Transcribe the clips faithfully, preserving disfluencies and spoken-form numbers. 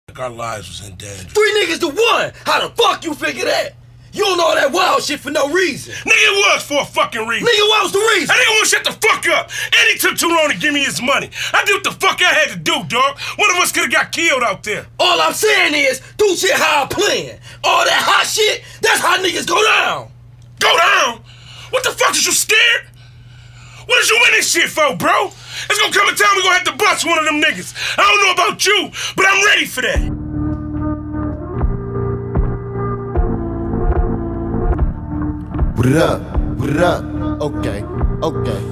Our lives was in danger. Three niggas to one! How the fuck you figure that? You don't know all that wild shit for no reason. Nigga, it was for a fucking reason. Nigga, what was the reason? That nigga won't shut the fuck up. And he took too long to give me his money. I did what the fuck I had to do, dog. One of us could've got killed out there. All I'm saying is, do shit how I plan. All that hot shit, that's how niggas go down. Go down? What the fuck is you scared? What is you in this shit for, bro? It's gonna come a time we gonna have to bust one of them niggas. I don't know about you, but I'm ready for that. What up? What up? Okay, okay.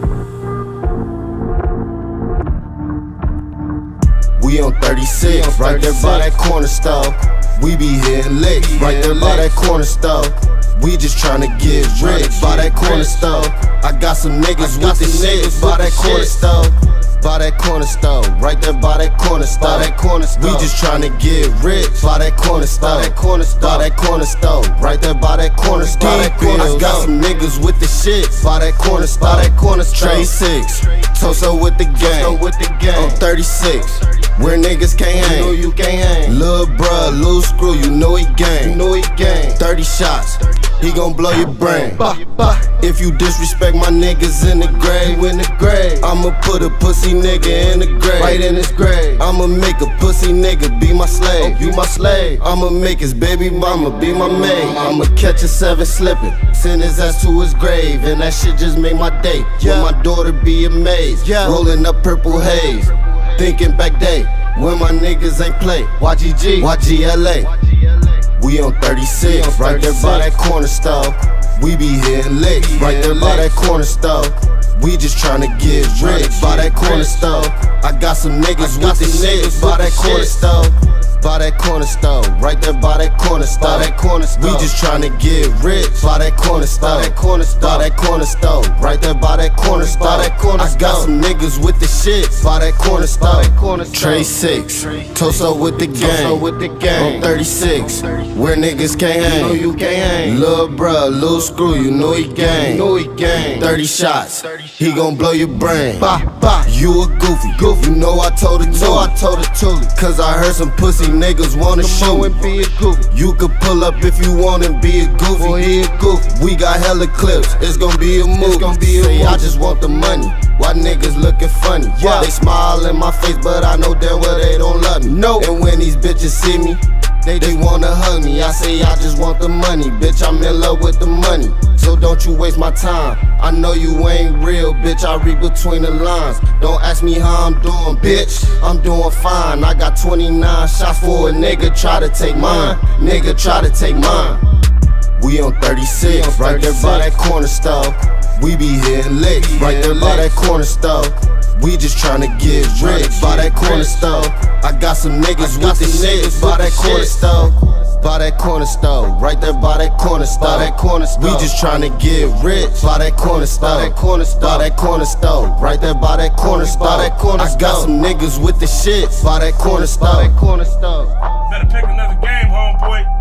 We on thirty-six, right there by that corner store. We be hitting licks, right there by that corner store. We just tryna get rich by that corner store. I got some niggas with the niggas by that corner store. By that corner store, right there by that corner store. We just tryna get rich by that corner store. By that corner store, right there by that corner store. I got some niggas with the shit by that corner store. Trey six, Toso with the gang. I'm thirty-six, where niggas can't hang. You know you can't hang. Lil' bruh, lil' screw, you know he gang. You know he gang. thirty shots, he gon' blow your brain. If you disrespect my niggas in the grave, in the grave, I'ma put a pussy nigga in the grave, right in his grave. I'ma make a pussy nigga be my slave. Oh, you my slave. I'ma make his baby mama be my maid. I'ma catch a seven slipping, send his ass to his grave, and that shit just made my day. Yeah. Will my daughter be amazed? Yeah. Rolling up purple haze, thinking back day when my niggas ain't play. Y G G, Y G L A. We on thirty-six, right there by that corner store. We be hitting licks, right there by that corner store. We just tryna get rich by that corner store. I got some niggas with the niggas by that corner store. By that corner store, right there by that corner store. We just tryna get rich by that corner store. By that corner store, right there by that corner store. I got some niggas with the shit by that corner store. Trey six, Toso with the gang. I'm thirty-six, where niggas can't hang. You know you can't hang. Lil' bruh, lil' screw, you know he gang. You know he gang. thirty shots, he gon' blow your brain. You a goofy, goofy. You know I told it to I told it to Cause I heard some pussy niggas wanna show and be a goofy. You could pull up if you want and be a goofy. Boy, he a goofy. We got hella clips, it's gon' be a movie. It's gon' be a Say, I just want the money, why niggas looking funny? Yeah. They smile in my face, but I know damn well they don't love me. No. And when these bitches see me, They, they wanna hug me. I say I just want the money, bitch, I'm in love with the money. So don't you waste my time, I know you ain't real, bitch, I read between the lines. Don't ask me how I'm doing, bitch, I'm doing fine. I got twenty-nine shots for a nigga, try to take mine. Nigga, try to take mine. We on thirty-six, right there by that corner store. We be hitting licks, right there by that corner store. We just tryna get rich by that corner store. I got some niggas with the niggas by that corner store. By that corner store, right there by that corner store. We just tryna get rich by that corner store. By that corner store, right there by that corner store. I got some niggas with the shit by that corner store. Better pick another game, homeboy.